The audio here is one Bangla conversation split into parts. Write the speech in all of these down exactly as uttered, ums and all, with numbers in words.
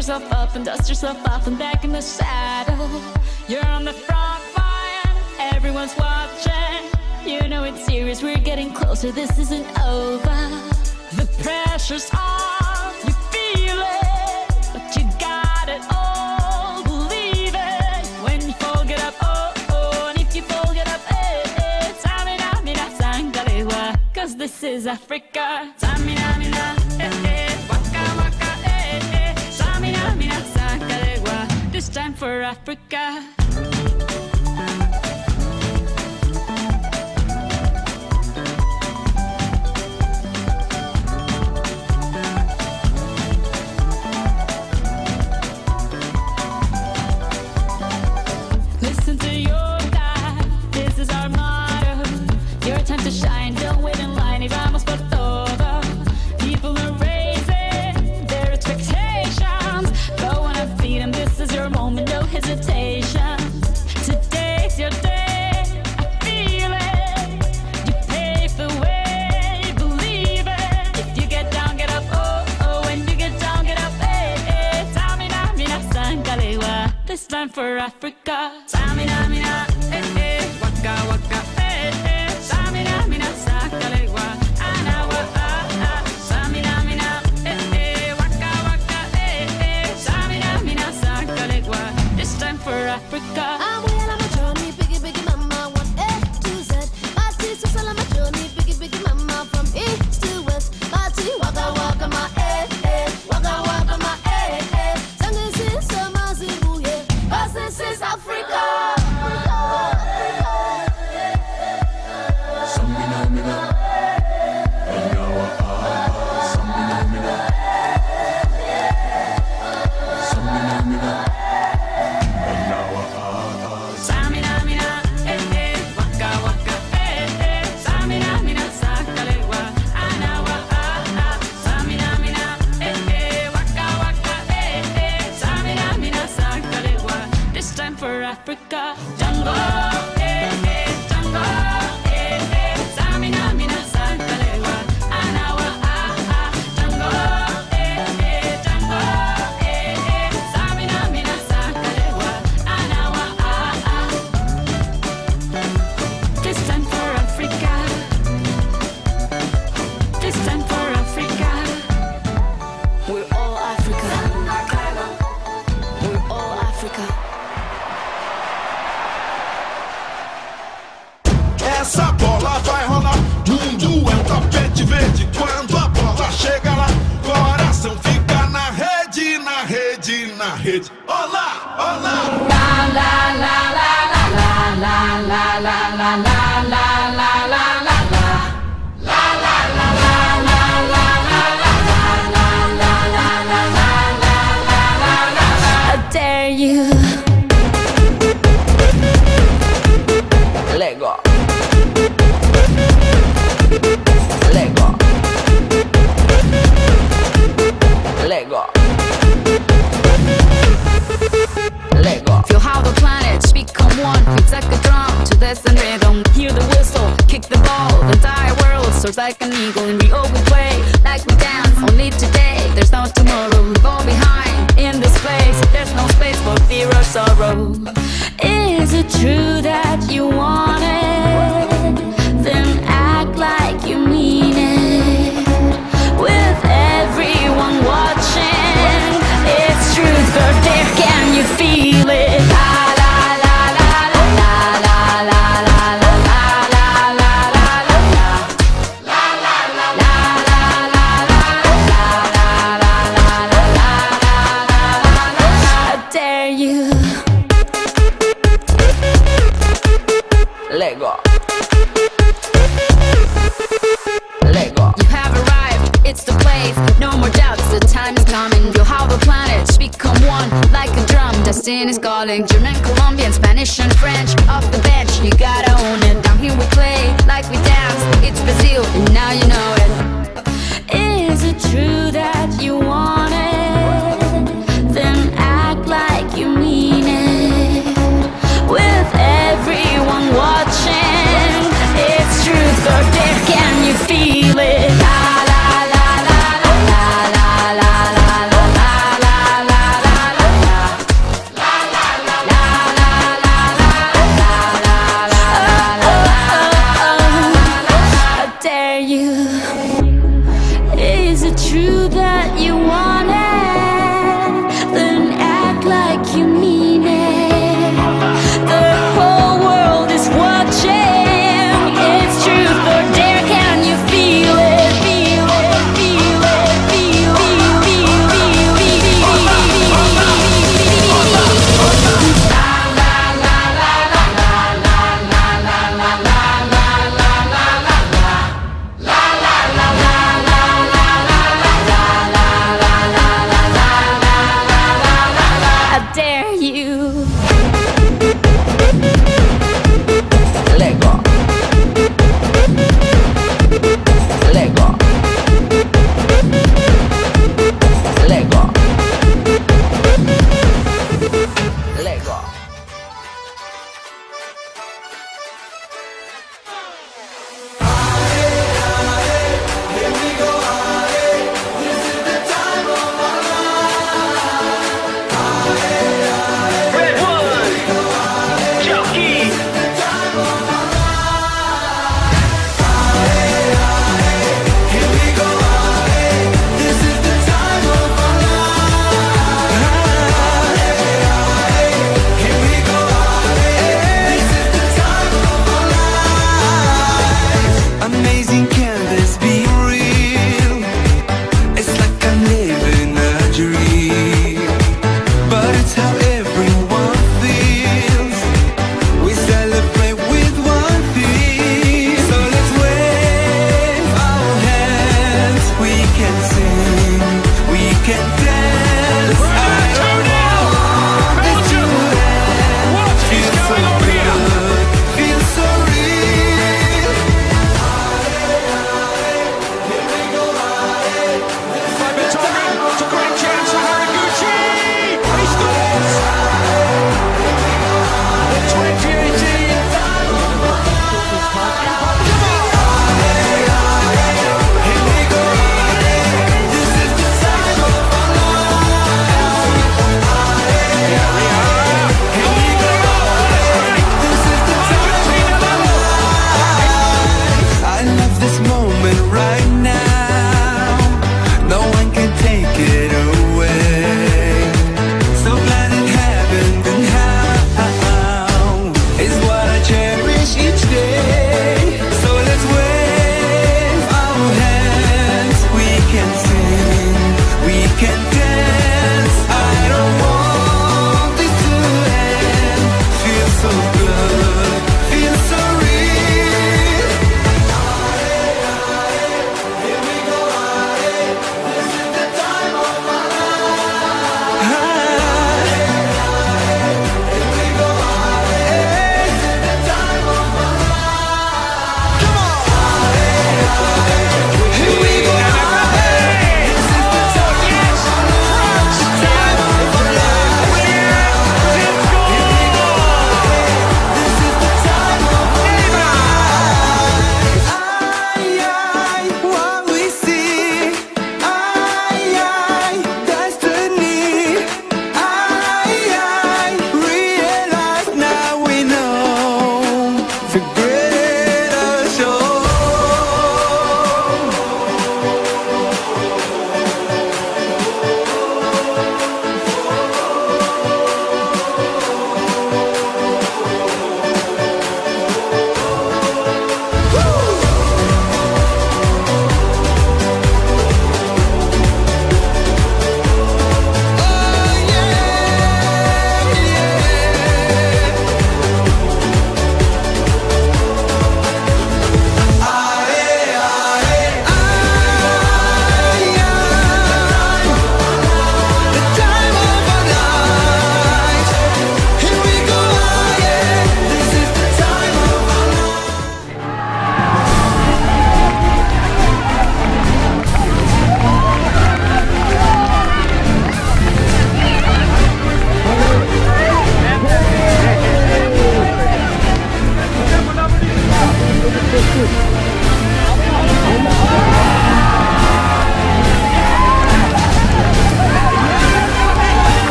yourself up and dust yourself off and back in the saddle. You're on the front line, everyone's watching. You know it's serious, we're getting closer, this isn't over. The pressure's on, you feel it, but you got it all, believe it. When you fall, get up, oh, oh, and if you fall, get up, eh, eh. Samina, mina, sangalewa, cause this is Africa. Samina, mina, eh, eh, waka, waka, eh, eh. Samina, mina, sangalewa, this time for Africa. Time to shine, don't wait in line, y vamos por todo. People are raising their expectations. Go on and feed them, this is your moment, no hesitation. Today's your day, I feel it. You pave the way, believe it. If you get down, get up, oh, oh. When you get down, get up, eh, eh. Samina, mina, sangalewa, this time for Africa. Samina, mina, eh, eh. Waka, waka, eh, eh. Samina, mina, sangalewa, anawa, ah, ah. Samina, mina, eh, eh. Waka, waka, eh, eh. Samina, mina, sangalewa, this time for Africa. I'm way on my journey, biggie, biggie mama, one A to Z. My sister's all on my journey, biggie, biggie mama, from east to west. My tea, waka, waka, my eh, eh. Waka, waka, my eh, eh. Sangin' sin, sama, zibu, yeah. 'Cause this is Africa. Africa, jungle, eh, eh, jungle, eh, eh. Samina, mina, sangalewa, anawa, ah, ah. Jungle, eh, eh, jungle, eh, eh. Samina, mina, sangalewa, anawa, ah, ah. This time for Africa. This time for Africa. We're all Africa. We're all Africa. Essa bola vai rolar, mundo é um tapete verde. Quando a bola chega lá, coração fica na rede, na rede, na rede. Olá, olá. La la la la la la la la la la la la la la la. I dare you. Lego. Lego. Lego. Lego. Feel how the planets become one. It's like a drum to this and rhythm. Hear the whistle, kick the ball. The entire world soars like an eagle. And we all we play like we dance. Only today, there's no tomorrow. We fall behind in this place. There's no space for fear or sorrow. Is it true that you want it? Then act like you mean it. With everyone watching, it's truth or dare. Can you feel it? La la la la la la la la la la la la la la. La la la la la la la la la la. I dare you. Lego. Lego. You have arrived, it's the place. No more doubts, the time is coming. You'll have the planets become one like a drum. Destiny's calling. German, Colombian, Spanish and French. Off the bench, you gotta own it. Down here we play like we dance. It's Brazil, and now you know it. Is it true that you want it? Then act like you mean it. With everyone watching, it's truth or dare. Can you feel it? La la la la la la la la la la la la. you. Lego. Lego. Lego. Lego. Red one.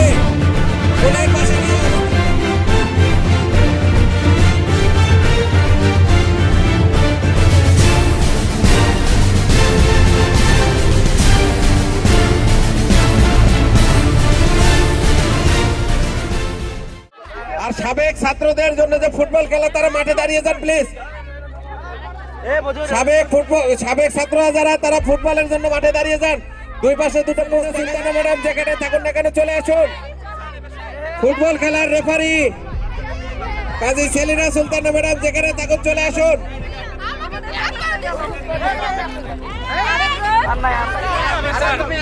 হবে গোলের পাশে নিয়ে আর সাবেক ছাত্রদের জন্য যে ফুটবল খেলা তারা মাঠে দাঁড়িয়ে যান প্লিজ সাবেক ফুটবল সাবেক ছাত্ররা যারা তারা ফুটবলের জন্য মাঠে দাঁড়িয়ে যান দুই পাশে দুটো সুলতানা ম্যাডাম যেখানে থাকুন না কেন চলে আসুন ফুটবল খেলার রেফারি কাজী সেলিনা সুলতানা ম্যাডাম যেখানে থাকুন চলে আসুন তুমি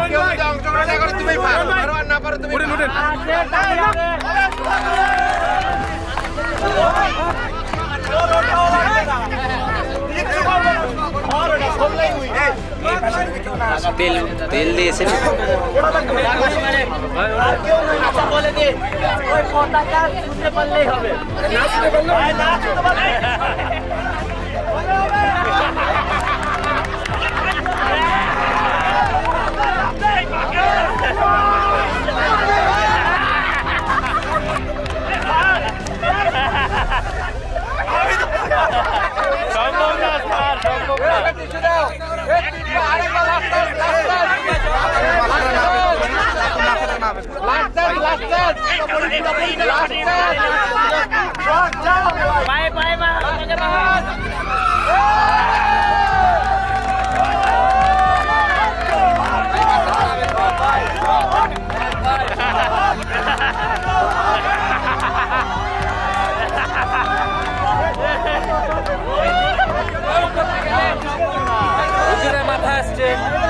বেল বেল দিয়েছে বলে দে ওই পতাকা ছুঁতে পারলেই হবে না ছুঁতে পারলে সম্ভব না স্যার সম্ভব না Bye bye ma. Ujure matha asche.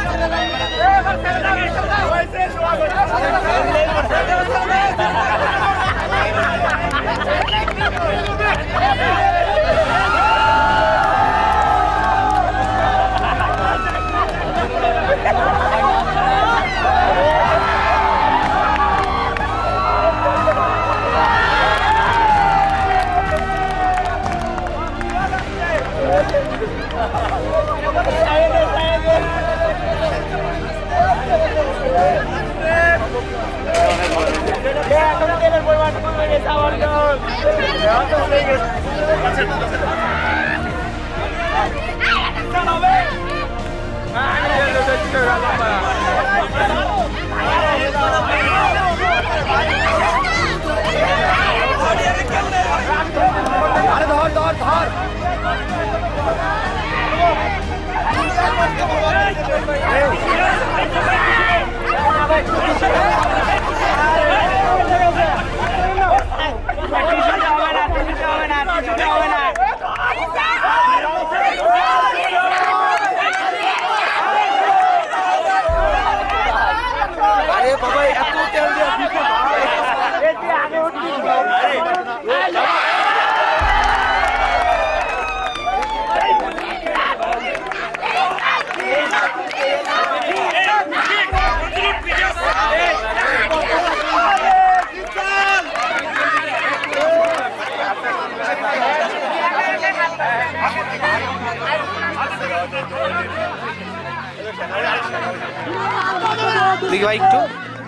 দিকে ভাই একটু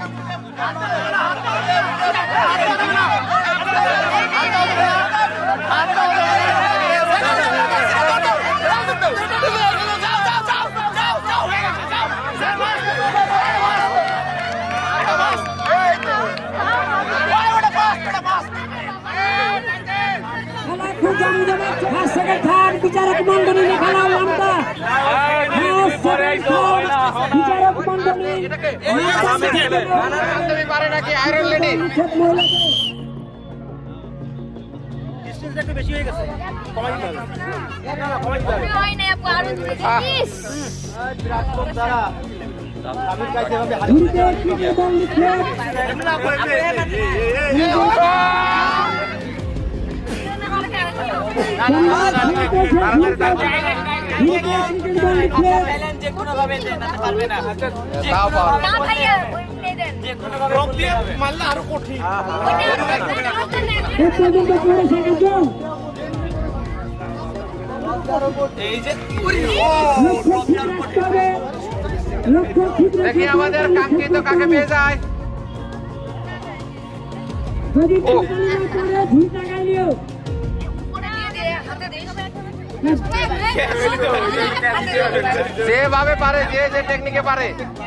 বিচারক মন্ডলী খেলা লম্বা বিচারক মন্ডলী একটু বেশি হয়ে গেছে কমাই দিতে হবে কমাই না আপু আরো দূরে প্লিজ বিরাটকম দ্বারা আমি চাইতে হবে যে কোনো ভাবে যেতে পারবে না তাও পারবে না ভাইয়া ওই প্লে দেন যে কোনো ভাবে বলতে হবে মারলে আরো কঠিন এই যে দেখি আমাদের কাঙ্ক্ষিত কাকে পেয়ে যায় যদি কোম্পানি না করে ঝুলটা গাইলিও যেভাবে পারে যে যে টেকনিকে পারে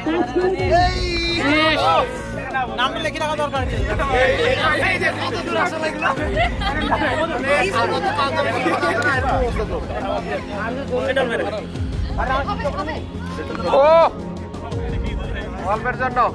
নাম লিখে রাখা দরকার ও অল্পের জন্য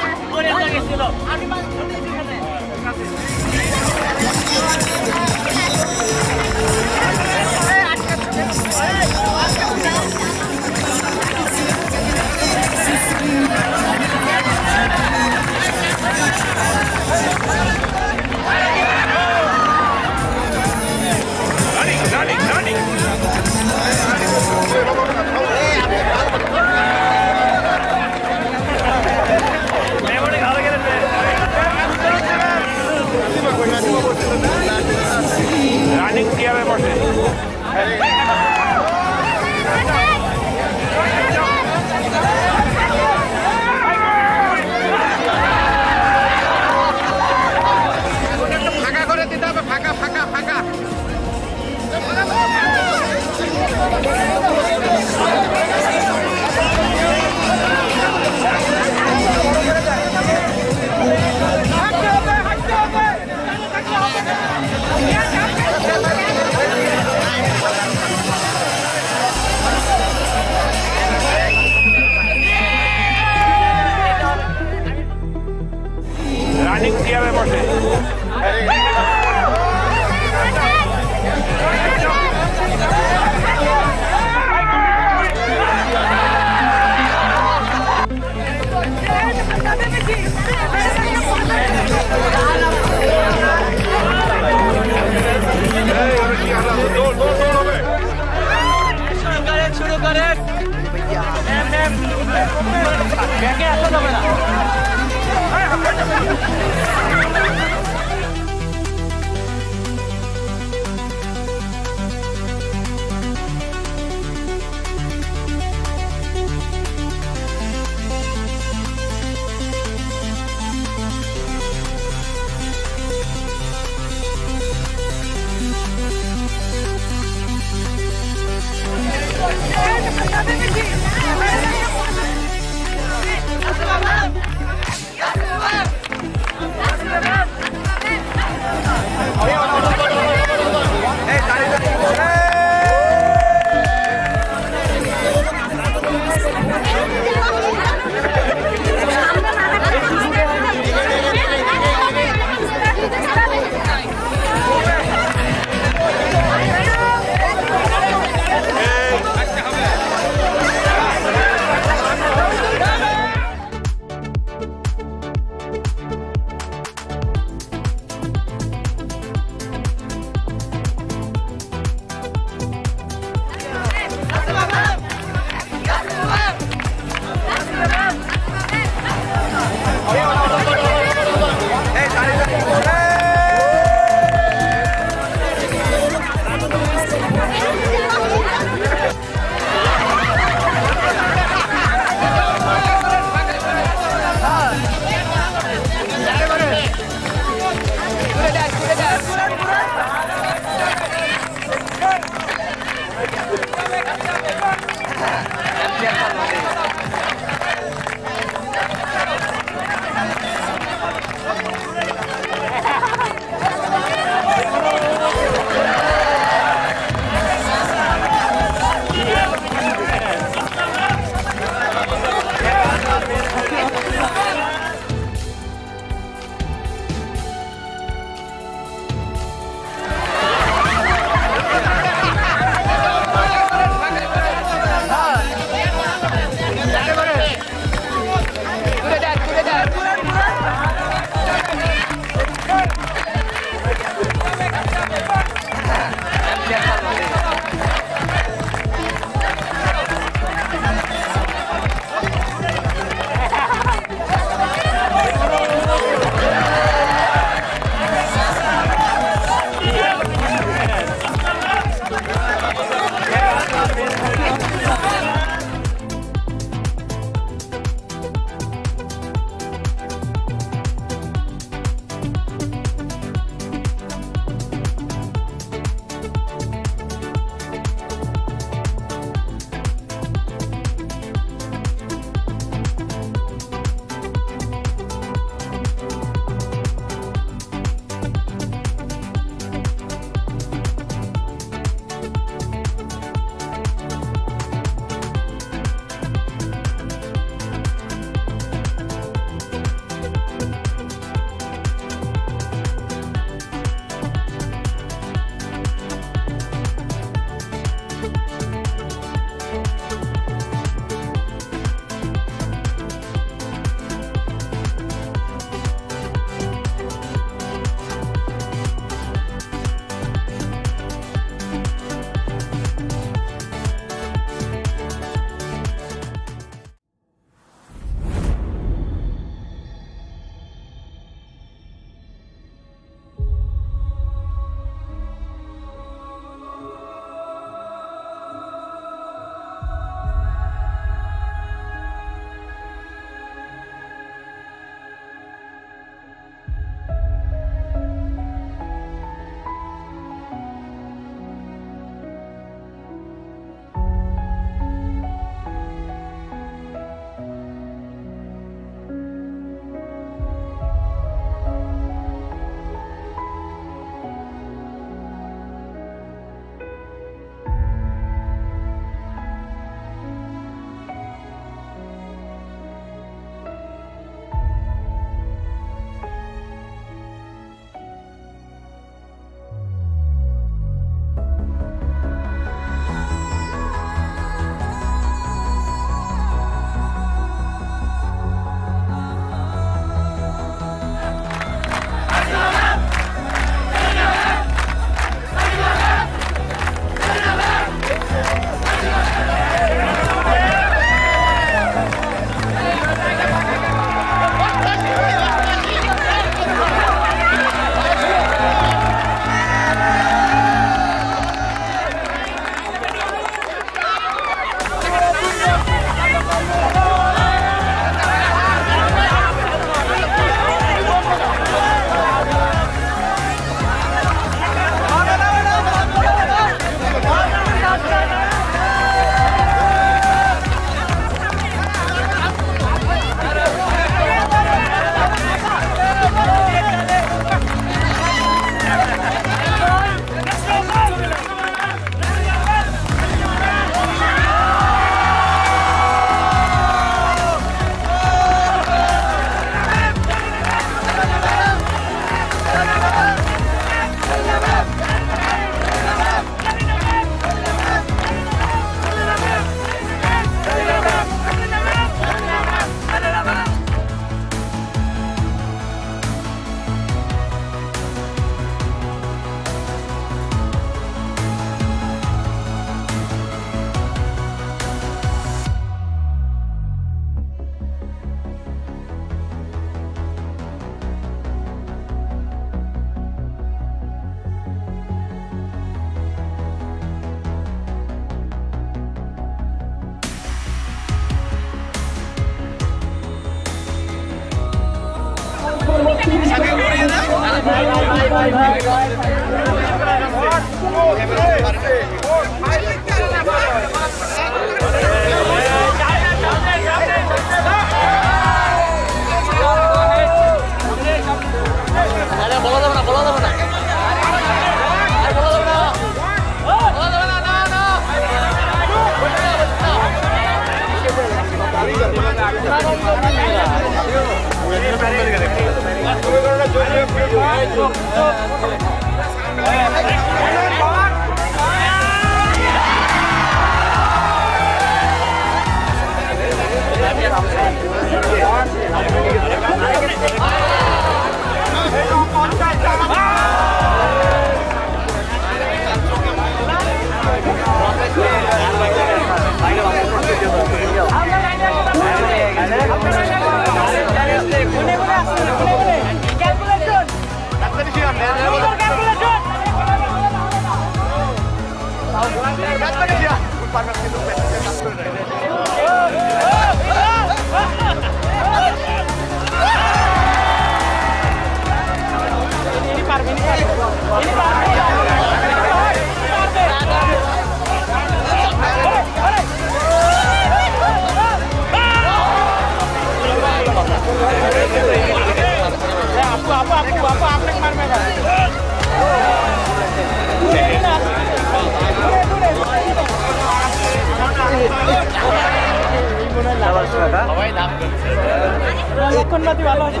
লক্ষণবাদী ভালো আছে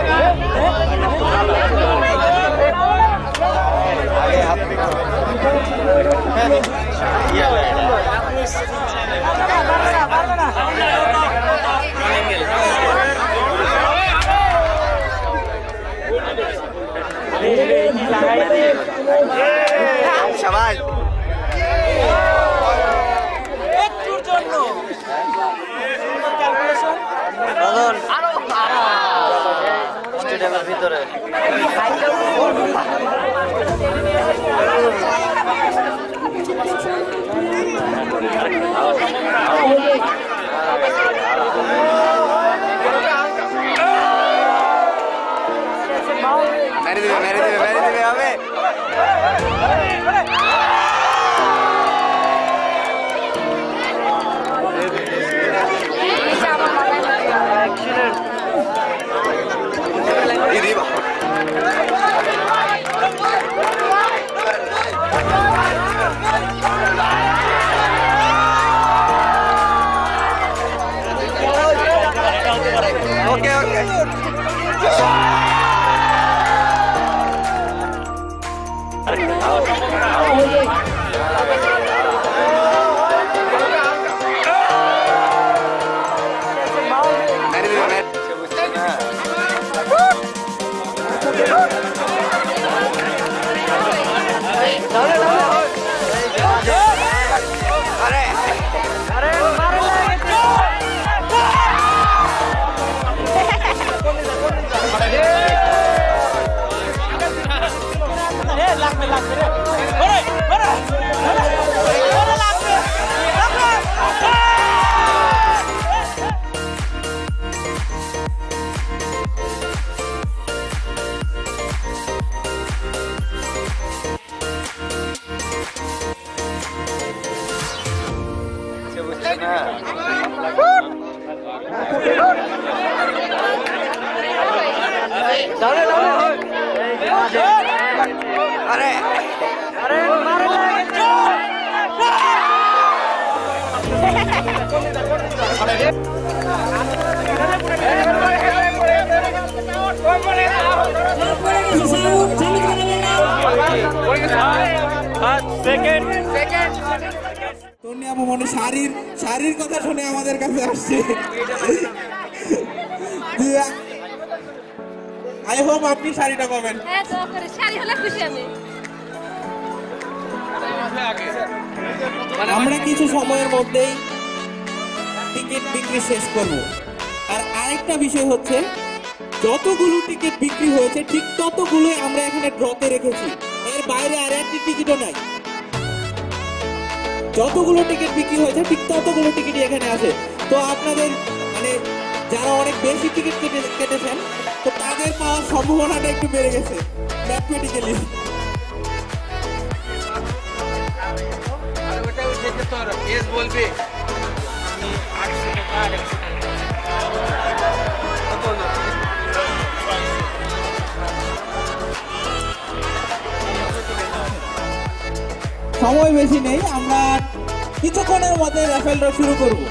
সবাই একটুর জন্য স্টেডিয়ামের ভিতরে মেরে দিবে মেরে দিবে মেরে দিবে হবে Okay, okay. अरे अरे তন্নি আপু মনে শাড়ির শাড়ির কথা শুনে আমাদের কাছে আসছে। আই হোপ আপনি শাড়িটা পাবেন। হ্যাঁ তো করে শাড়ি হলে খুশি আমি। আমরা কিছু সময়ের মধ্যেই টিকিট বিক্রি শেষ করব। আর আরেকটা বিষয় হচ্ছে যতগুলো টিকিট বিক্রি হয়েছে ঠিক ততগুলোই আমরা এখানে ড্রতে রেখেছি, এর বাইরে আর একটি টিকিটও নাই। যতগুলো টিকিট বিক্রি হয়েছে ঠিক ততগুলো টিকিটই এখানে আছে। তো আপনাদের মানে যারা অনেক বেশি টিকিট কেটে কেটেছেন তো তাদের পাওয়া হওয়ার সম্ভাবনাটা একটু বেড়ে গেছে ম্যাথমেটিক্যালি। বলবে সময় বেশি নেই, আমরা কিছুক্ষণের মধ্যে র্যাফেল ড্র শুরু করবো।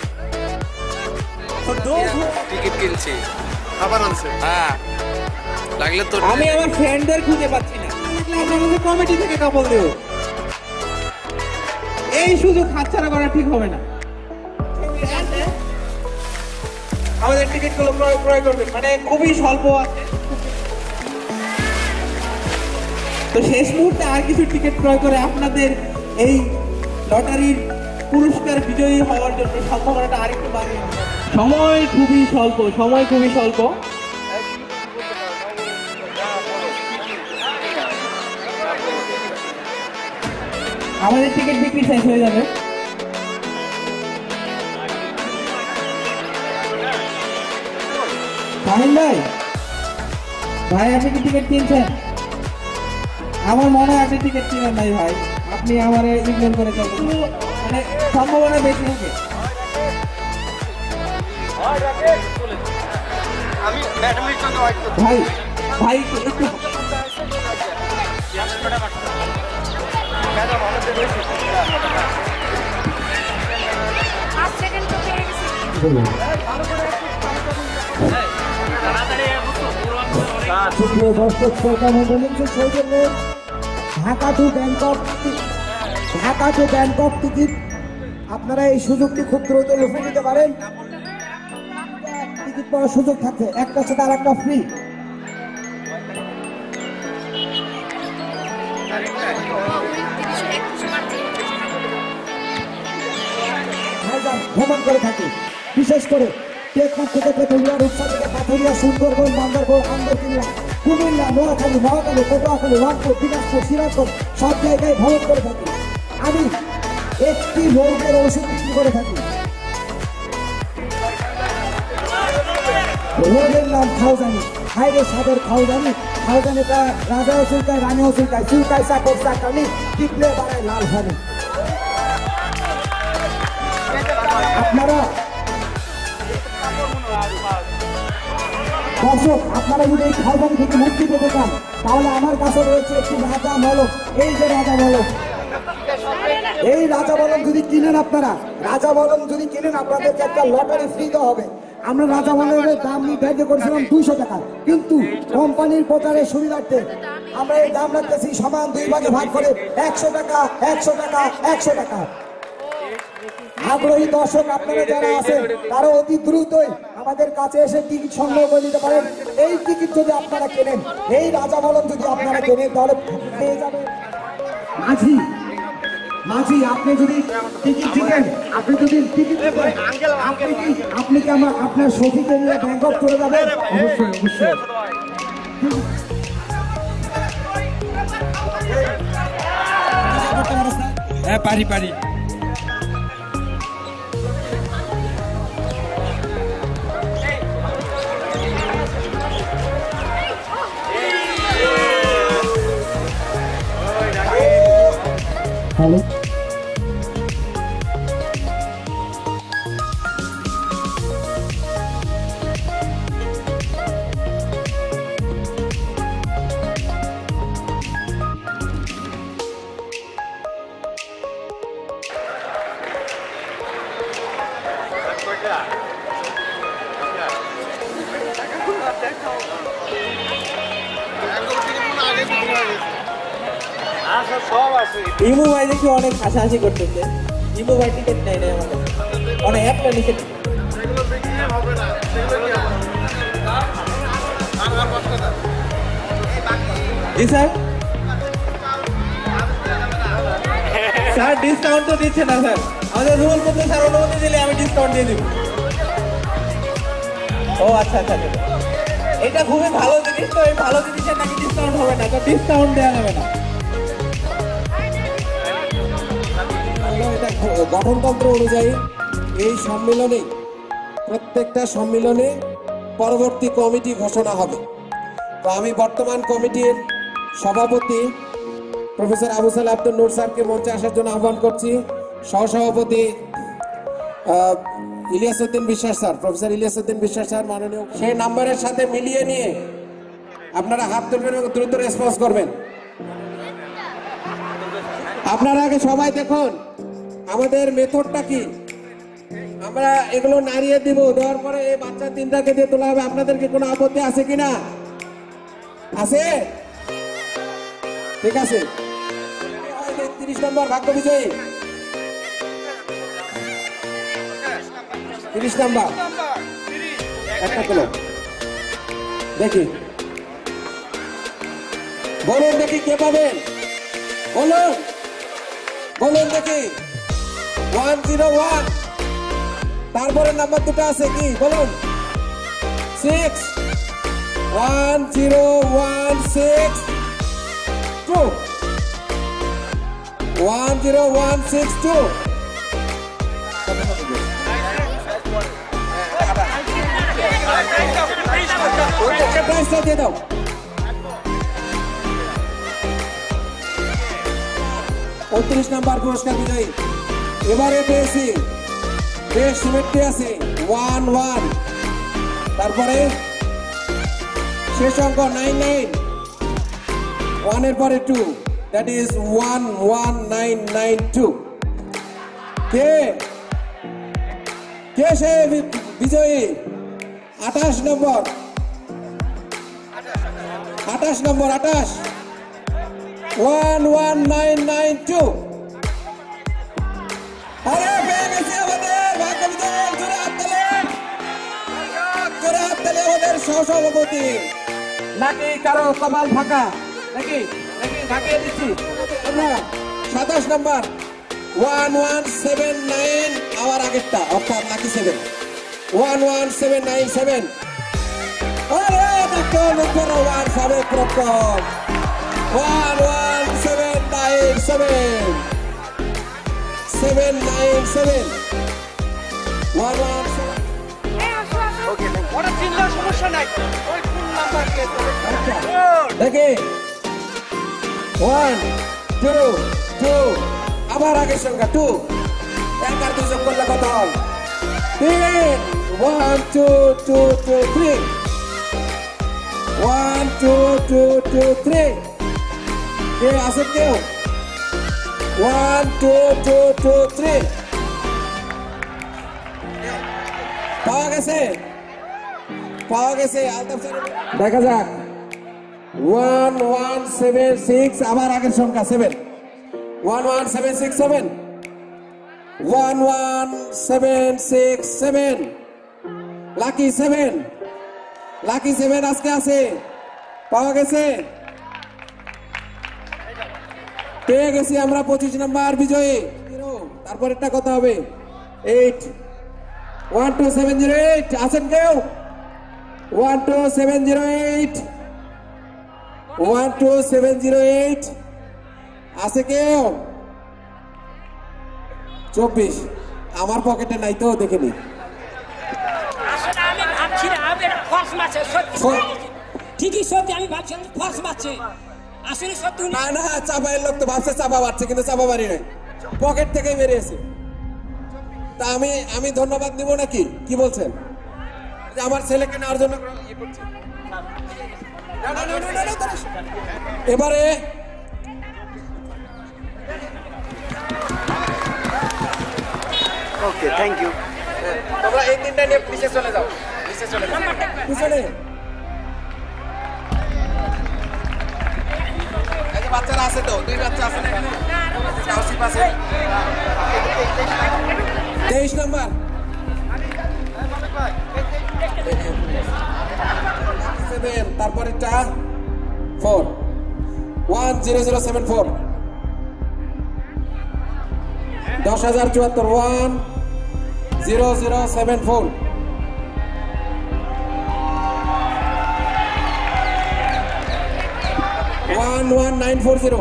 টিকিট কিনছি খাবার আনছে। হ্যাঁ লাগলে তো আমি আমার ফ্রেন্ডদের খুঁজে পাচ্ছি না, আমাকে কমিটি থেকে কাপড় দেব। এই সুযোগ হাতছাড়া করা ঠিক হবে না। আমাদের টিকিট গুলো ক্রয় ক্রয় করবেন, মানে খুবই স্বল্প আছে। তো শেষ মুহূর্তে আর কিছু টিকিট ক্রয় করে আপনাদের এই লটারির পুরস্কার বিজয়ী হওয়ার জন্য সম্ভাবনাটা আরেকটু বাড়িয়ে। সময় খুবই স্বল্প, সময় খুবই স্বল্প। আমাদের টিকিট বিক্রি শেষ হয়ে যাবে। ফাহিম ভাই, ভাই আপনি কি টিকিট কিনছেন? আমার মনে হয় আপনি টিকিট কিনেন নাই ভাই, আপনি আমার ইগনোর করে চলছেন, মানে সম্ভাবনা বেশি হবে। ভাই ভাই একটু দর্শক শ্রোতা মন্ডলী, সৌজন্যে Dhaka to Bangkok Dhaka to Bangkok ticket আপনারা এই সুযোগটি খুব দ্রুত লুফে নিতে পারেন। টিকিট পাওয়ার সুযোগ থাকছে, একটার সাথে আর একটা ফ্রি। ভ্রমণ করে থাকি, বিশেষ করে টেকনাফ থেকে তেঁতুলিয়া, রূপসা থেকে পাথুরিয়া, সুন্দরবন, বান্দরবন, আন্দরকিল্লা, কুমিল্লা, নোয়াখালী, মহাখালী, পটুয়াখালী, রংপুর, দিনাজপুর, সিরাজগঞ্জ সব জায়গায় ভ্রমণ করে থাকি। আমি একটি রোগের ওষুধ বিক্রি করে থাকি। রোগের নাম খাওজানি, হাইরে সাদের খাওজানি। খাওজানিটা রাজাও চুলকায়, রানীও চুলকায়, চুলকায় চাকর চাকানি, টিপলে বাড়ায় লাল হানি। আপনারা দর্শক, আপনারা যদি এই খাওয়ানি থেকে মুক্তি পেতে চান তাহলে আমার কাছে রয়েছে একটি রাজা মলক। এই যে রাজা মলক, এই রাজা মলক যদি কিনেন, আপনারা রাজা মলক যদি কিনেন আপনাদেরকে একটা লটারি ফ্রি দেওয়া হবে। আমরা রাজা মলকের দাম নির্ধারিত করেছিলাম দুইশো টাকা, কিন্তু কোম্পানির প্রচারের সুবিধার্থে আমরা এই দাম রাখতেছি সমান দুই ভাগে ভাগ করে একশো টাকা একশো টাকা একশো টাকা। আগ্রহী দর্শক আপনারা যারা আছেন তারা অতি দ্রুতই আমাদের কাছে এসে টিকিট সংগ্রহ করে নিতে পারেন। এই টিকিট যদি আপনারা কেনেন, এই রাজা মলক যদি আপনারা কেনেন তাহলে পেয়ে যাবেন। মাঝি মাঝি আপনি যদি টিকিট কিনেন, আপনি যদি টিকিট আপনি কি আপনি কি আমার আপনার সখীকে নিয়ে ব্যাংকক চলে যাবেন? অবশ্যই অবশ্যই। হ্যাঁ পারি পারি। হ্যালো, ইমু ভাই দেখি অনেক হাসাহাসি করতেছে। ইমু ভাই টিকিট নেই নেই আমাদের, অনেক একটা নিচে। জি স্যার, স্যার ডিসকাউন্ট তো দিচ্ছে না স্যার, আমাদের রুল মধ্যে স্যার অনুমতি দিলে আমি ডিসকাউন্ট দিয়ে দিব। ও আচ্ছা আচ্ছা, এটা খুবই ভালো জিনিস, তো এই ভালো জিনিসের নাকি ডিসকাউন্ট হবে না, তো ডিসকাউন্ট দেওয়া যাবে না। গঠনতন্ত্র অনুযায়ী এই সম্মেলনে প্রত্যেকটা সম্মেলনে পরবর্তী কমিটি ঘোষণা হবে। তো আমি বর্তমান কমিটির সভাপতি প্রফেসর আবু সালেহ আব্দুল নূর স্যারকে মঞ্চে আসার জন্য আহ্বান করছি। সহসভাপতি আহ, ইলিয়াস উদ্দিন বিশ্বাস স্যার, প্রফেসর ইলিয়াস উদ্দিন বিশ্বাস স্যার মাননীয়, সেই নাম্বারের সাথে মিলিয়ে নিয়ে আপনারা হাত তুলবেন এবং দ্রুত রেসপন্স করবেন। আপনারা আগে সবাই দেখুন আমাদের মেথডটা কি। আমরা এগুলো নাড়িয়ে দিব, দেওয়ার পরে এই বাচ্চা তিনটাকে দিয়ে তোলা হবে। আপনাদেরকে কোনো আপত্তি আছে কিনা? আছে? ঠিক আছে। তিরিশ নম্বর ভাগ্য বিজয়ী, তিরিশ নম্বর একটা কিলো দেখি, বলুন দেখি কে পাবেন, বলুন বলুন দেখি। ওয়ান জিরো ওয়ান, তারপরে নাম্বার দুটো আছে কি বলুন? Six, one zero one six two, one zero one six two. প্রাইসটা দিয়ে দাও। উনত্রিশ নাম্বার পুরস্কার বিজয়ী এবারে পেয়েছি, বেশ সিমেট্রি আছে, ওয়ান ওয়ান, তারপরে শেষ অঙ্ক নাইন নাইন, ওয়ানের পরে two, that is one one nine nine two. কে কে সে বিজয়ী? আঠাশ নম্বর, আঠাশ নম্বর, আঠাশ, one one nine nine two. আরে পেয়ে গেছি আমাদের ভাগ্য বিজয়ী, জোরে হাত তালি, জোরে হাত তালি আমাদের সহসভাপতি। নাকি কারো কপাল ফাঁকা? নাকি নাকি ফাঁকিয়ে দিচ্ছি আমরা। সাতাশ নম্বর, ওয়ান ওয়ান সেভেন নাইন, আমার আগেরটা অর্থাৎ নাকি seven, one one seven nine seven. আরে দেখো দেখো ওয়ান সাবেক প্রকম, one one seven nine seven, seven nine seven, one one seven. ওটা চিনলেও সমস্যা নাই, ওই ফোন নাম্বার দেখি, ওয়ান টু টু, আবার আগের সংখ্যা টু, এক আর দুই যোগ করলে কত হয়? তিন, one two two two three, one two two two three. কে আছে কেউ? One two two two three, পাওয়া গেছে, পাওয়া গেছে। আলতাফ স্যার দেখা যাক, ওয়ান ওয়ান সেভেন সিক্স, আবার আগের সংখ্যা seven, one one seven six seven, one one seven six seven, lucky seven, lucky seven আজকে আছে, পাওয়া গেছে, পেয়ে গেছি আমরা পঁচিশ নাম্বার বিজয়ী। তারপর একটা কথা হবে, eight, one two seven zero eight, আছেন কেউ? One two seven zero eight, one two seven zero eight, আছে কেউ? চব্বিশ, আমার পকেটে নাই তো, দেখিনি। ঠিকই সত্যি, আমি ভাবছি ফলস মারছে, আসলে সত্যি না না, চাপাইয়ের লোক তো ভাবছে চাপা মারছে, কিন্তু চাপা মারি নাই, পকেট থেকেই বেরিয়েছে। তা আমি আমি ধন্যবাদ দিব নাকি, কি বলছেন? যে আমার ছেলেকে নেওয়ার জন্য ইয়ে করছে। না, না, না, না, না, না, না। এবারে ওকে, থ্যাংক ইউ। তোমরা এই তিনটা নিয়ে নিচে চলে যাও, নিচে চলে যাও, পিছনে। এই যে বাচ্চারা আছে তো, দুই বাচ্চা আছে না এখানে, টাউনশিপ আছে। তেইশ নাম্বার, সেভেন, তারপর এটা four, one zero zero seven four, দশ হাজার চুয়াত্তর, one zero zero seven four. One one nine four zero,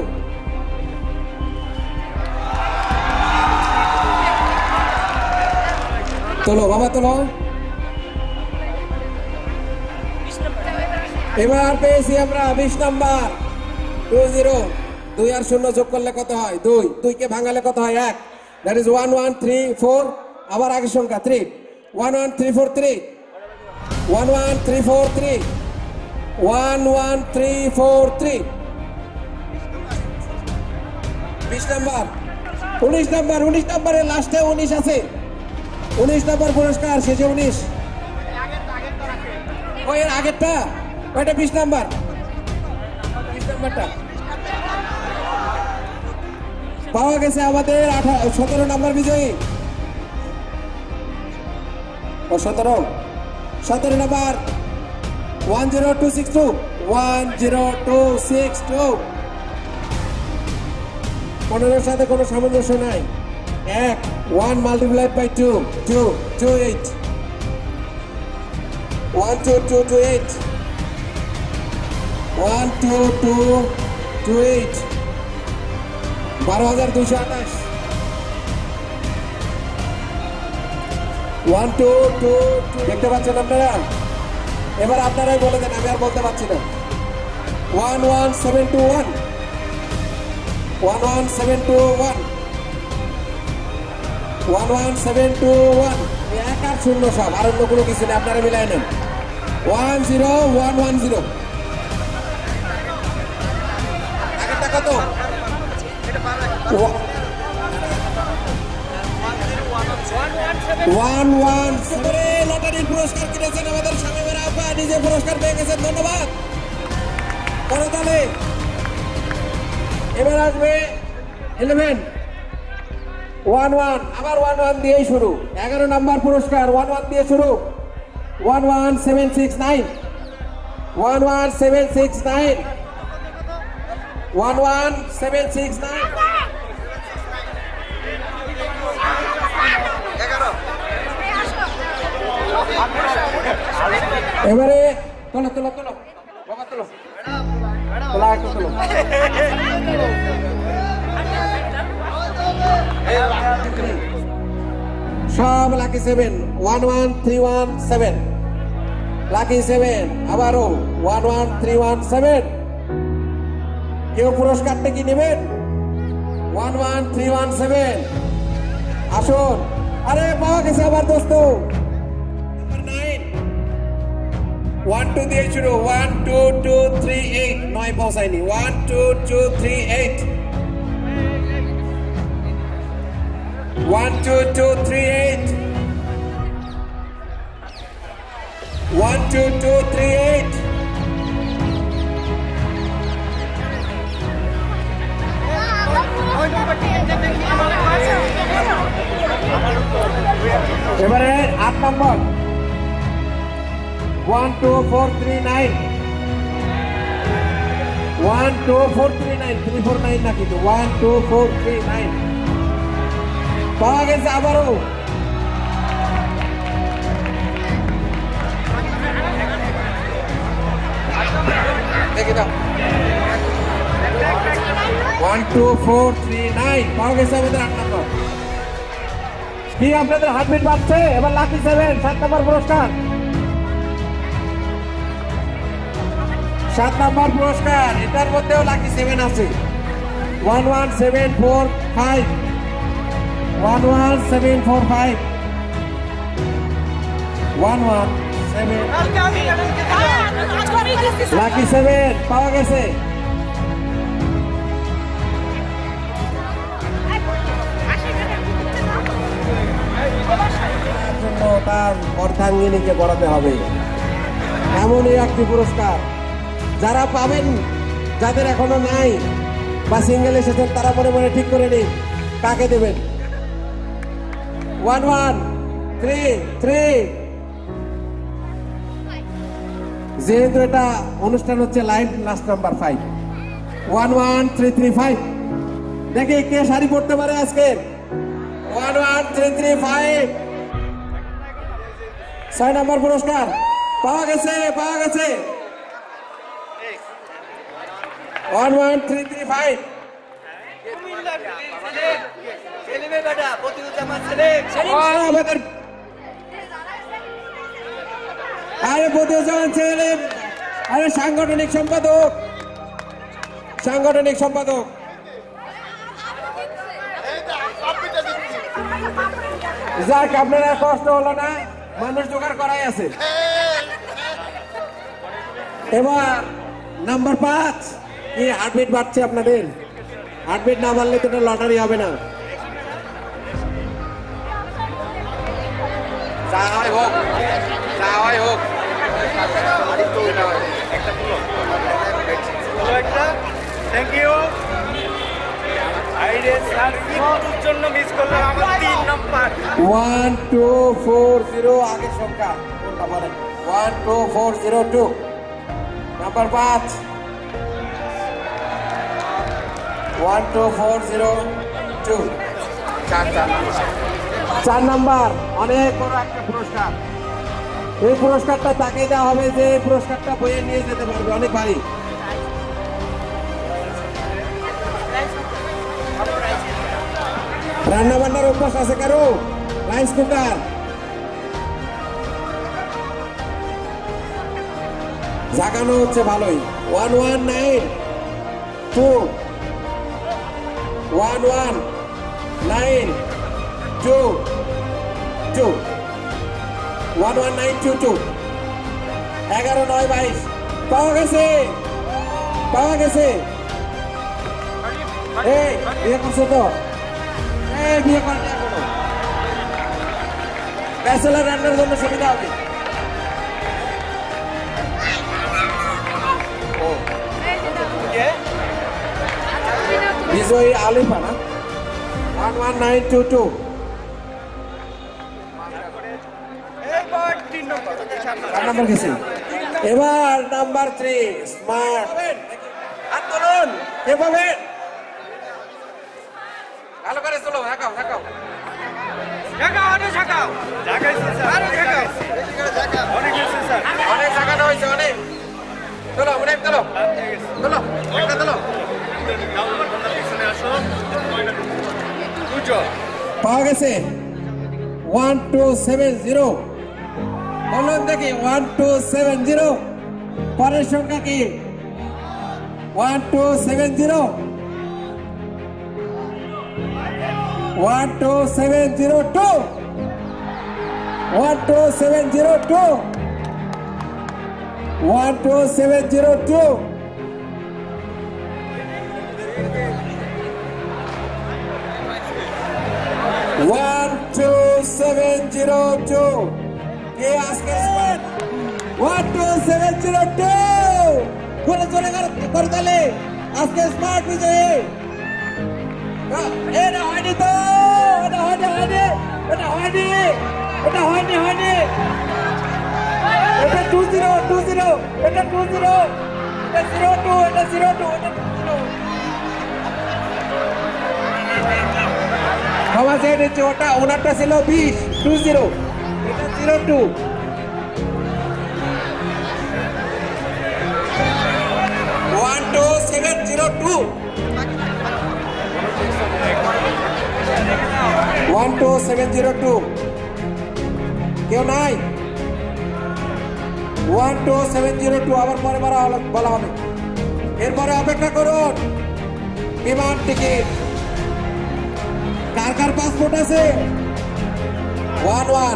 তোলো বাবা তোলো। এবার পেয়েছি আমরা বিশ নাম্বার টু জিরো দুই আর শূন্য যোগ করলে কত হয় দুই দুইকে ভাঙালে কত হয় এক that is one one three four আবার আগের সংখ্যা three one one three four three one one three four three one one three four three বিশ নাম্বার উনিশ নাম্বার উনিশ নাম্বারের লাস্টে উনিশ আছে উনিশ নাম্বার পুরস্কার শেষে উনিশ ওই এর আগেরটা ওইটা বিশ নাম্বার বিশ নাম্বারটা পাওয়া গেছে আমাদের সতেরো নাম্বার বিজয়ী ও সতেরো সতেরো number one zero two six two one zero two six two পনেরোর সাথে কোনো সামঞ্জস্য নাই এক one multiplied by two two two eight one two two two eight one two two two eight বারো হাজার দুইশো আঠাশ ওয়ান টু টু দেখতে পাচ্ছেন আপনারা এবার আপনারাই বলে দেন আমি আর বলতে পারছি না one one seven two one one one seven two one one one seven two one এক আর শূন্য সব আর অন্য কোনো কিছু নেই আপনারা মিলাই নেন one zero one one zero আগেরটা কত ওয়ান ওয়ান লটারির পুরস্কার কিনেছেন আমাদের শামীমের আব্বা নিজে পুরস্কার পেয়ে গেছেন ধন্যবাদ করতালে এবার আসবে ইলেভেন ওয়ান ওয়ান আবার ওয়ান ওয়ান দিয়েই শুরু এগারো নাম্বার পুরস্কার ওয়ান ওয়ান দিয়ে শুরু one one seven six nine one one seven six nine one one seven six nine এবারে তোলো তোলো তোলো বাবা তোলো তোলা একটু তোলো সব lucky seven one one three one seven lucky seven আবারও one one three one seven কেউ পুরস্কারটা কি নেবেন one one three one seven আসুন আরে পাওয়া গেছে আবার দোস্ত ওয়ান টু দিয়ে শুরু one two two three eight নয় পৌঁছায়নি one two two three eight one two two three eight one two two three eight এবারে আট নম্বর one two four three nine one two four three nine three four nine না কিন্তু one two four three nine পাওয়া গেছে আবারও দেখে দাও one two four three nine পাওয়া গেছে আমাদের আট নম্বর কি আপনাদের হার্টবিট বাড়ছে এবার লাকি সেভেন সাত নম্বর পুরস্কার সাত নম্বর পুরস্কার এটার মধ্যেও লাকি সেভেন আছে one one seven four five one one seven four five one one seven lucky seven পাওয়া গেছে তার অর্ধাঙ্গিনীকে পড়াতে হবে এমনই একটি পুরস্কার যারা পাবেন যাদের এখনো নাই বা সিঙ্গেল এসেছেন তারা মনে মনে ঠিক করে নিন কাকে দেবেন ওয়ান ওয়ান থ্রি থ্রি যেহেতু এটা অনুষ্ঠান হচ্ছে live last number five one one three three five দেখি কে শাড়ি পড়তে পারে আজকে one one three three five ছয় নম্বর পুরস্কার পাওয়া গেছে পাওয়া গেছে one one three three five আরে বদিউজ্জামান ছেলে আরে সাংগঠনিক সম্পাদক সাংগঠনিক সম্পাদক যাক আপনারা কষ্ট হলো না, মানুষ জোগাড় করাই আছে। এবার নাম্বার পাঁচ, কি হার্টবিট বাড়ছে আপনাদের? হার্টবিট না বাড়লে তো লটারি হবে না। যা হয় হোক, যা হয় হোক। Thank you. জন্য মিস করলাম আমার তিন নম্বর। ওয়ান টু ফোর জিরো আগের সংখ্যা কোনটা বলেন? One two four zero two number পাঁচ। One two four zero two চার চার চার নাম্বার। অনেক বড় একটা পুরস্কার। এই পুরস্কারটা তাকে দেওয়া হবে যে এই পুরস্কারটা বইয়ে নিয়ে যেতে পারবে, অনেক ভারী। রান্না বান্নার অভ্যাস আছে কারো? রাইস কুকার, জাগানো হচ্ছে ভালোই। One one nine two one one nine two two one one nine two two এগারো নয় বাইশ পাওয়া গেছে, পাওয়া গেছে। এই বিয়ে করছে তো? এই বিয়ে করেন এখনো? ব্যাচেলার রান্নার জন্য সুবিধা হবে। বিজয়ী আলিফা না? One one nine two two number গেছে। এবার নাম্বার থ্রি স্মার্ট। হাত তুলুন, কে পাবেন? ভালো করে চলো, দেখাও দেখাও জায়গা অনেক জায়গাও জায়গাইছে স্যার, অনেক জায়গাও অনেক গেছে স্যার, অনেক জায়গা হয়েছে অনেক। চলো অনেক চলো চলো একটা চলো। পাওয়া গেছে ওয়ান টু সেভেন জিরো। বলুন দেখি ওয়ান টু সেভেন জিরো পরের সংখ্যা কি? One two seven zero one two seven zero two one two seven zero two one two seven zero two one two seven zero two কে আজকে one two seven zero two করে চলে করে তাহলে আজকে স্মার্ট বিজয়ী। এটা হয়নি তো, এটা হয়নি হয়নি এটা হয়নি এটা হয়নি হয়নি এটা টু জিরো টু জিরো এটা টু জিরো এটা জিরো টু এটা জিরো টু এটা টু জিরো। ক্ষমা চেয়ে নিচ্ছে, ওটা ওনারটা ছিল বিশ টু জিরো এটা zero two. One two seven zero two one two seven zero two কেউ নাই? One two seven zero two আবার পরে বলা হবে। এরপরে অপেক্ষা করুন বিমান টিকিট। কার কার পাসপোর্ট আছে? One one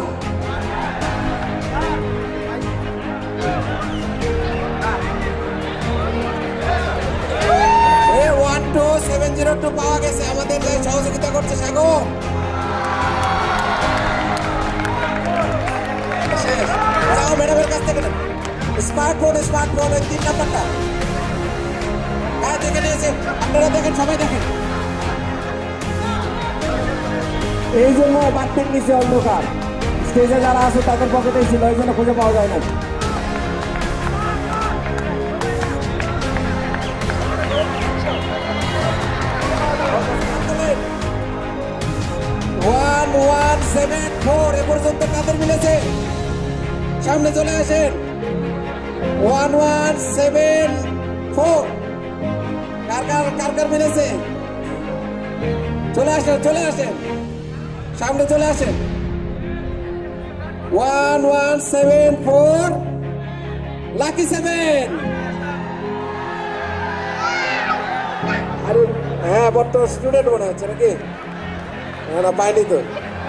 one two seven zero two পাওয়া গেছে। আমাদের সহযোগিতা করছে সাগর। যাও ম্যাডামের কাছ থেকে স্মার্টফোন স্মার্টফোন ওই তিন নাম্বারটা হ্যাঁ দেখে নিয়েছে। আপনারা দেখেন, সবাই দেখেন। এই জন্য বাচ্চার নিচে অন্ধকার, স্টেজে যারা আছে তাদের পকেটেই ছিল, এই জন্য খুঁজে পাওয়া যায় না। ওয়ান ওয়ান সেভেন ফোর এ পর্যন্ত কাদের মিলেছে? সামনে চলে আসেন। ওয়ান ওয়ান সেভেন ফোর কার কার কার কার মিলেছে? চলে আসেন চলে আসেন সামনে চলে আসেন। One one seven four lucky seven. আরে হ্যাঁ বর্তমান স্টুডেন্ট মনে হচ্ছে নাকি? না পাইনি তো।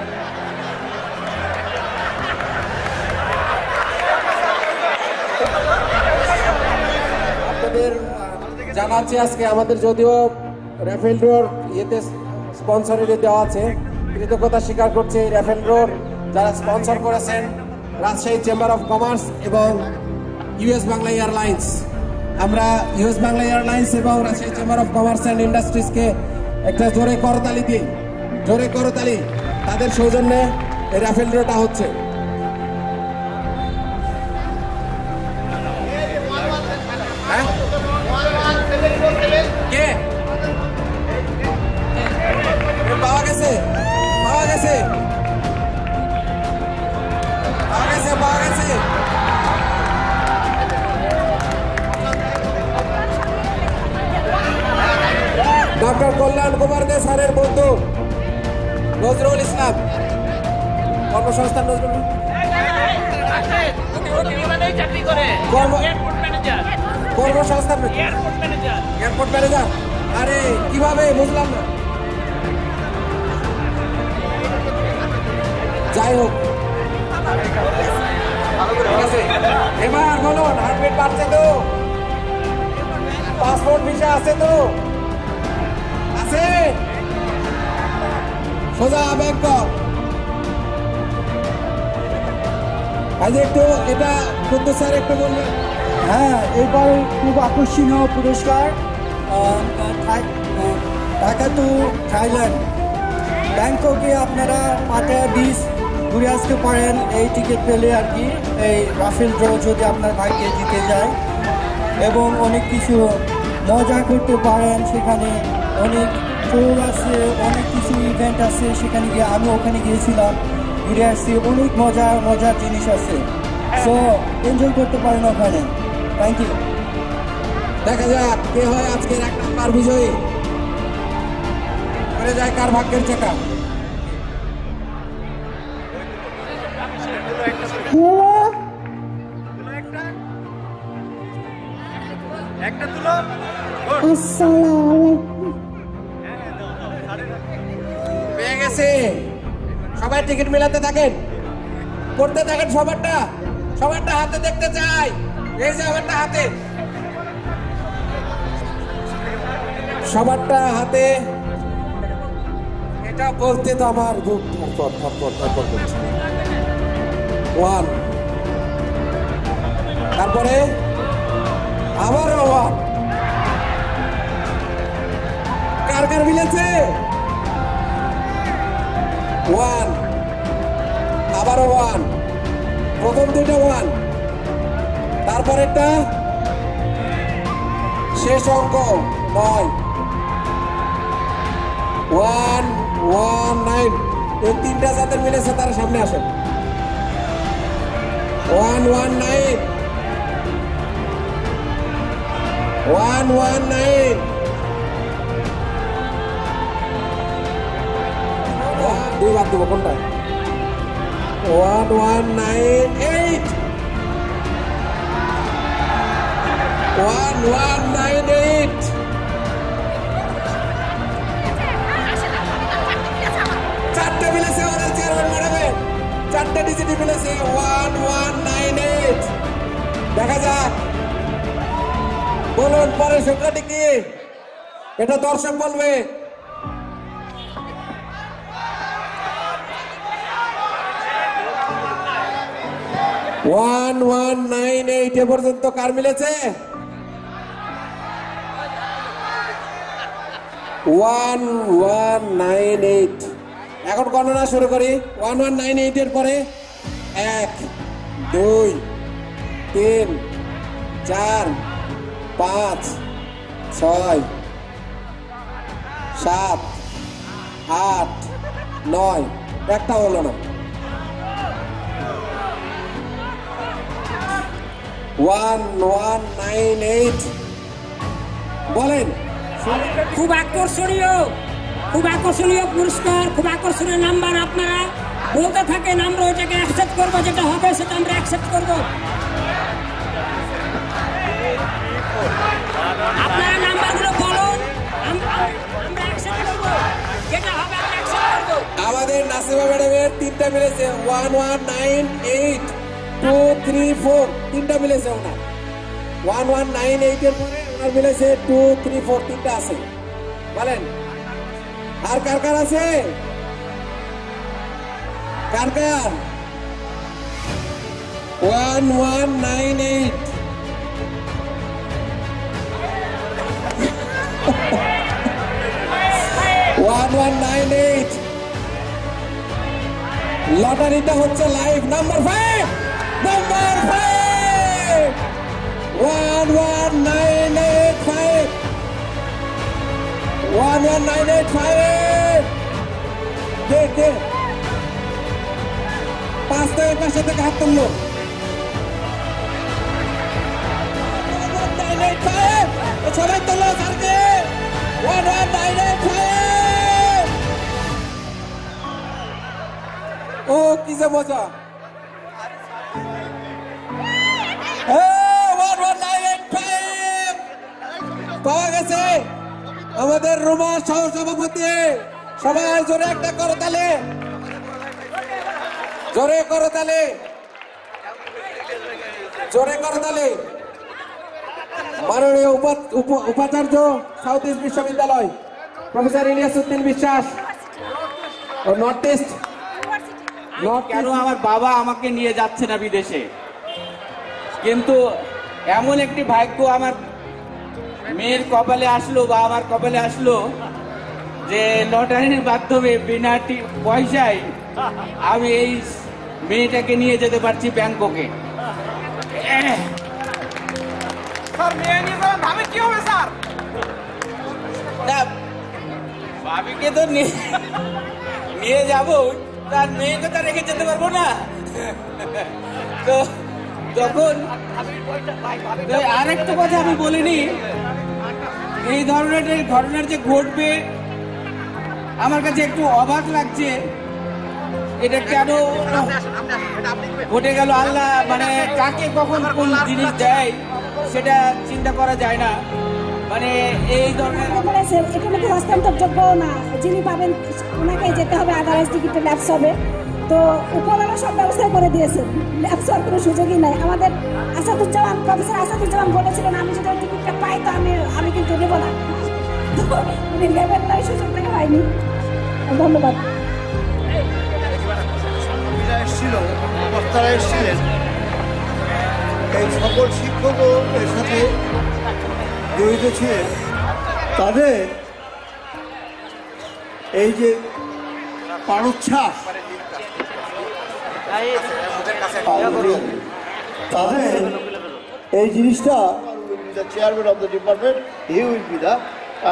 আপনাদের জানাচ্ছি আজকে আমাদের যদিও র্যাফেল ড্রোর ইয়েতে স্পন্সরে দেওয়া আছে, কৃতজ্ঞতা স্বীকার করছে র্যাফেল ড্রোর যারা স্পন্সর করেছেন, রাজশাহী চেম্বার অফ কমার্স এবং ইউএস বাংলা এয়ারলাইন্স। আমরা ইউএস বাংলা এয়ারলাইন্স এবং Rajshahi chamber of commerce and ইন্ডাস্ট্রিজকে একটা জোরে করতালি দিই, জোরে করতালি। তাদের সৌজন্যে এই রাফেল ড্রটা হচ্ছে। কে পাওয়া গেছে? পাওয়া গেছে, পাওয়া গেছে, পাওয়া গেছে। ডক্টর কল্যাণ কুমার দে স্যারের বন্ধু নজরুল ইসলাম, কর্মসংস্থান নজরুল কর্মসংস্থান এয়ারপোর্ট ম্যানেজার। আরে কিভাবে বুঝলাম না, যাই হোক এবার বলুন হার্টবিট বাড়ছে তো? পাসপোর্ট ভিসা আছে তো? আছে? সোজা ব্যাংকক। আজ একটু এটা কুদ্দুস স্যার একটু বলবেন। হ্যাঁ, এবার খুব আকর্ষণীয় পুরস্কার, ঢাকা টু থাইল্যান্ড, ব্যাংককে আপনারা পাটায়া বিচ ঘুরে আসতে পারেন এই টিকিট পেলে আর কি, এই রাফেল ড্র যদি আপনার ভাগ্যে জিতে যায়, এবং অনেক কিছু মজা করতে পারেন সেখানে। অনেক ট্যুর আছে, অনেক কিছু ইভেন্ট আছে, সেখানে গিয়ে আমি ওখানে গিয়েছিলাম, ঘুরে আসছি, অনেক মজার মজার জিনিস আছে, সো এনজয় করতে পারেন ওখানে। Thank you. দেখা যাক কে হয় আজকের এক নাম্বার বিজয়ী, করে যায় কার ভাগ্যের চাকা। একটা তুলো। পেয়ে গেছে, সবাই টিকিট মেলাতে থাকেন, করতে থাকেন, সবারটা সবারটা হাতে দেখতে চাই। এই যে আমারটা হাতে, সবারটা হাতে। এটা বলতে তো আমার বুক ধরপড় ধরপড় ধরপড় করছে। ওয়ান, তারপরে আবারও ওয়ান। কার কার মিলেছে? ওয়ান, আবারও ওয়ান। প্রথম দুটো ওয়ান, তারপরেরটা শেষ অঙ্ক নয়। One one nine. এই তিনটা যাদের মিলেছে তারা সামনে আসেন। One one nine, one one nine. দুই বাদ দেবো কোনটা? One one nine eight, one one nine eight. চারটে মিলেছে আমাদের চেয়ারম্যান ম্যাডামে, চারটে ডিজিটি মিলেছে। One one nine eight. দেখা যাক, বলুন পরের সংখ্যাটি কি? এটা দর্শক বলবে। ওয়ান ওয়ান নাইন এইট এ পর্যন্ত কার মিলেছে? One one nine eight. এখন গণনা শুরু করি। ওয়ান ওয়ান নাইন এইট এর পরে এক, দুই, তিন, চার, পাঁচ, ছয়, সাত, আট, নয়। একটা হলো না। ওয়ান ওয়ান নাইন এইট বলেন। খুব আকর্ষণীয়, খুব আকর্ষণীয় পুরস্কার, খুব আকর্ষণীয় নাম্বার। আপনারা বলতে থাকেন, আমরা ওইটাকে অ্যাকসেপ্ট করবো, যেটা হবে সেটা আমরা অ্যাকসেপ্ট করবো। তিনটা মিলেছে one one nine eight two three four তিনটা মিলেছে ওনার ওয়ান ওয়ান নাইন এইট এর পরে ওনার মিলেছে টু থ্রি ফোর তিনটা আছে বলেন আর কার কার আছে কার কার one one nine eight one one nine eight লটারিটা হচ্ছে live number five number five one one nine eight five one one nine eight five কে কে পাঁচ থেকে পাঁচশো থেকে হাত তুললো সবাই তুলো স্যারকে one one nine eight five ও কি যে মজা পাওয়া গেছে আমাদের রুমা সহ সভাপতি সবাই জোরে একটা করো তালে জোরে করো তালে জোরে করো তালে মাননীয় উপাচার্য সাউথ ইস্ট বিশ্ববিদ্যালয় প্রফেসর ইলিয়াস উদ্দিন বিশ্বাস ও নর্থ ইস্ট কেন আমার বাবা আমাকে নিয়ে যাচ্ছে না বিদেশে কিন্তু এমন একটি ভাগ্য আমার মেয়ের কপালে আসলো বা আমার কপালে আসলো যে লটারির মাধ্যমে বিনা পয়সায় আমি এই মেয়েটাকে নিয়ে যেতে পারছি ব্যাংককে কি হবে স্যার ভাবিকে তো নিয়ে যাবো তার মেয়েকে তো রেখে যেতে পারবো না তো তখন আরেকটা কথা আমি বলিনি এই ধরনের ঘটনার যে ঘটবে আমার কাছে একটু অবাক লাগছে এটা কেন ঘটে গেল আল্লাহ মানে কাকে কখন কোন জিনিস দেয় সেটা চিন্তা করা যায় না মানে এই ধরনের এখানে তো হস্তান্তরযোগ্য না যিনি পাবেন ওনাকে যেতে হবে আদারওয়াইজ টিকিটে ল্যাপস হবে তো উপরওয়ালা সব ব্যবস্থা করে দিয়েছে ল্যাপস হওয়ার কোনো সুযোগই নাই আমাদের আসাদুজ্জামান প্রফেসর আসাদুজ্জামান বলেছিলেন আমি যদি ওই টিকিটটা পাই তো আমি আমি কিন্তু নেব না তো উনি নেবেন না সুযোগ থেকে হয়নি ধন্যবাদ এসেছিল বক্তারা এসেছিলেন এই সকল শিক্ষকও এর সাথে জড়িত ছিলেন তাদের এই যে পারোচ্ছ্বাস তাদের এই জিনিসটা chairman of the department he will be the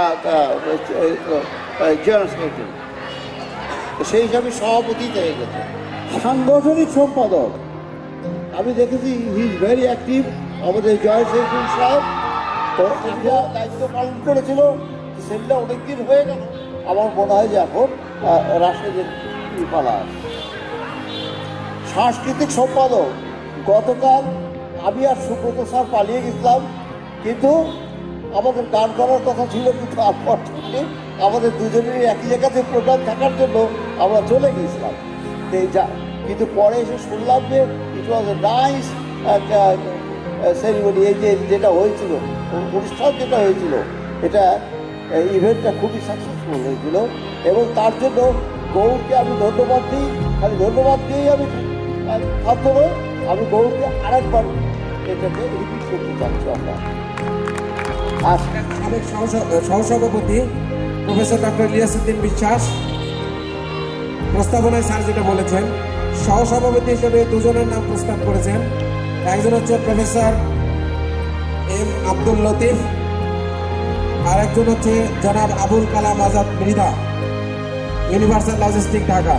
general secretary সেই হিসাবে সভাপতি থেকে গেছে সাংগঠনিক সম্পাদক আমি দেখেছি হি ইজ ভেরি অ্যাক্টিভ আমাদের জয় সেক্রেটারি সাহেব তো দায়িত্ব পালন করেছিল সেটা অনেকদিন হয়ে গেল আমার মনে হয় যে এখন রাষ্ট্রের পালা সাংস্কৃতিক সম্পাদক গতকাল আমি আর সুব্রত স্যার পালিয়ে গেছিলাম কিন্তু আমাদের গান করার কথা ছিল কিন্তু আনফর্চুনেটলি আমাদের দুজনেরই একই জায়গাতে প্রোগ্রাম থাকার জন্য আমরা চলে গিয়েছিলাম কিন্তু পরে এসে শুনলাম যে ইট ওয়াজ এ নাইস সেরিমনি এই যে যেটা হয়েছিল অনুষ্ঠান যেটা হয়েছিল এটা ইভেন্টটা খুবই সাকসেসফুল হয়েছিল এবং তার জন্য গৌরকে আমি ধন্যবাদ দিই খালি ধন্যবাদ দিয়েই আমি থাকব নয় আমি গৌরকে আরেকবার এটাকে রিপিট করতে চাচ্ছি আমরা আর সাবেক সহসভাপতি প্রফেসর ডক্টর ইলিয়াস উদ্দিন বিশ্বাস প্রস্তাবনায় স্যার যেটা বলেছেন সহসভাপতি হিসেবে দুজনের নাম প্রস্তাব করেছেন একজন হচ্ছে প্রফেসর এম আব্দুল লতিফ আর একজন হচ্ছে জনাব আবুল কালাম আজাদ মৃধা ইউনিভার্সাল লজিস্টিক ঢাকা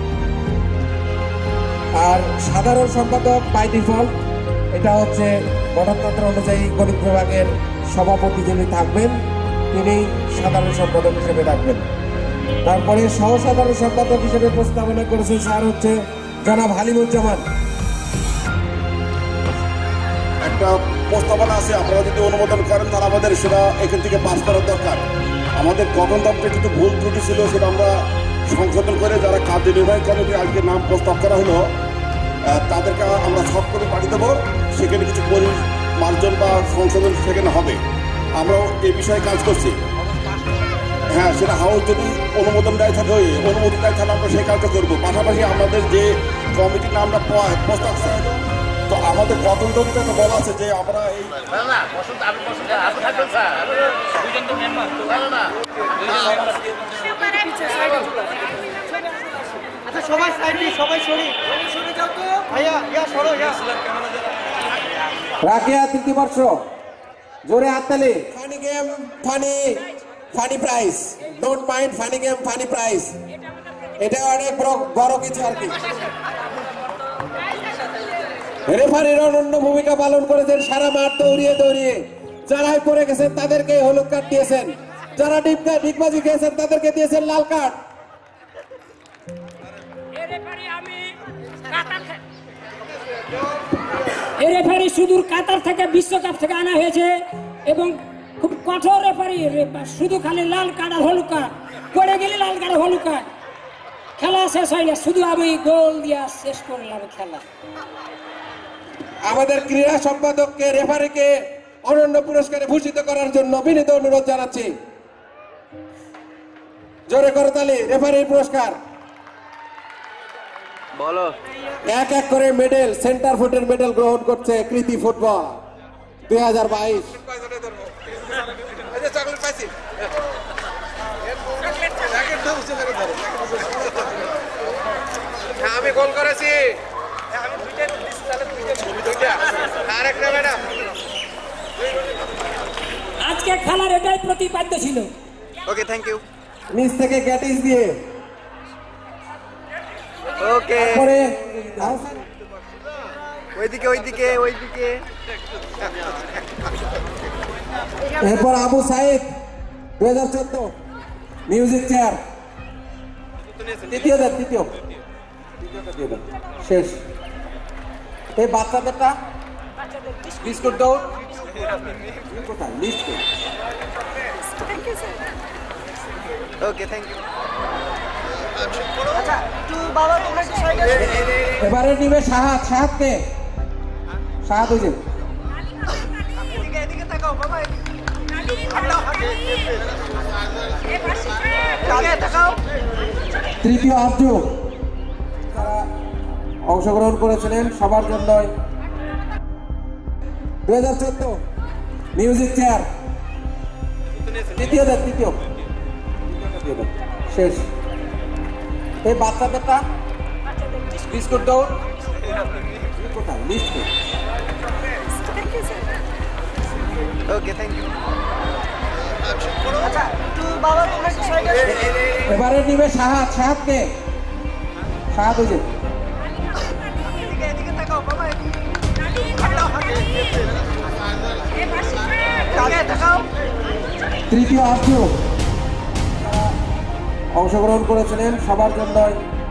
আর সাধারণ সম্পাদক বাই ডিফল্ট এটা হচ্ছে গঠনতন্ত্র অনুযায়ী গণিত বিভাগের সভাপতি যিনি থাকবেন তিনি সাধারণ সম্পাদক হিসেবে থাকবেন তারপরে সহ সাধারণ সম্পাদক হিসেবে প্রস্তাবনা করেছেন স্যার হচ্ছে জনাব হালিমুজ্জামান একটা প্রস্তাবনা আছে আপনারা যদি অনুমোদন করেন তাহলে আমাদের সেটা এখান থেকে পাস করার দরকার আমাদের গঠনতন্ত্রে কিন্তু ভুল ত্রুটি ছিল সেটা আমরা সংশোধন করে যারা কার্যনির্বাহী কমিটির আজকে নাম প্রস্তাব করা হলো তাদেরকে আমরা সব করে পাঠিয়ে দেবো। সেখানে কিছু পরিমার্জন বা সংশোধন সেখানে হবে। আমরাও এই বিষয়ে কাজ করছি। হ্যাঁ, সেটা হাউস যদি অনুমোদন দেয় থাকে, ওই অনুমোদন দেয় তাহলে আমরা সেই কাজটা করবো। পাশাপাশি আমাদের যে কমিটির নামটা প্রস্তাব, তো আমাদের গঠনতন্ত্রে একটা বলা আছে যে আমরা এই সবাই সাইডে সবাই সরি সরে যাও তো ভাইয়া ইয়া সরো ইয়া রাখিয়া তৃতীয় বর্ষ জোরে হাততালি। Funny game funny funny prize, don't mind funny game funny prize. এটা অনেক বড় বড় কিছু আর কি। রেফারির অনন্য ভূমিকা পালন করেছেন, সারা মাঠ দৌড়িয়ে দৌড়িয়ে। যারাই পড়ে গেছেন তাদেরকে হলুদ কার্ড দিয়েছেন, যারা ডিপকা ডিগবাজি খেয়েছেন তাদেরকে দিয়েছেন লাল কার্ড। এই রেফারি সুদূর কাতার থেকে বিশ্বকাপ থেকে আনা হয়েছে এবং খুব কঠোর রেফারি, শুধু খালি লাল কার্ড আর হলুদ কার্ড, পড়ে গেলে লাল কার্ড হলুদ কার্ড। খেলা শেষ হয় না, শুধু আমি গোল দিয়া শেষ করলাম খেলা। আমাদের ক্রীড়া সম্পাদককে রেফারিকে অনন্য পুরস্কারে ভূষিত করার জন্য বিনীত অনুরোধ জানাচ্ছি। জোরে করতালি। রেফারির পুরস্কার বলো। এক এক করে মেডেল, সেন্টার ফুটের মেডেল গ্রহণ করছে কৃতি ফুটবল দুই হাজার বাইশ। আমি গোল করেছি। আজকে খেলার এটাই প্রতিপাদ্য ছিল। Okay, thank you. নিচ থেকে গ্যাটিস দিয়ে ওকে, পরে ওইদিকে ওইদিকে ওইদিকে। এরপর আবু সাইদ দুই হাজার চোদ্দ মিউজিক চেয়ার তৃতীয় দেন তৃতীয় শেষ। এই বাচ্চাদেরটা বিস্কুট দৌড় কোথায় লিস্ট। Okay, thank you. এবারে নিবে সাহাদ। সাহাদকে সাহাদ হয়েছে তৃতীয় আব্দু তারা অংশগ্রহণ করেছিলেন সবার জন্য। দুই হাজার চোদ্দ মিউজিক চেয়ার তৃতীয় দেন তৃতীয় শেষ। এই বাচ্চাদেরটা বিস্কুট দৌড় কোথায় লিস্ট। Okay, thank you. এবারে নিবে সাহাদ। সাহাদকে সাহাদ হয়েছে তৃতীয় আব্দু অংশগ্রহণ করেছিলেন সবার জন্য।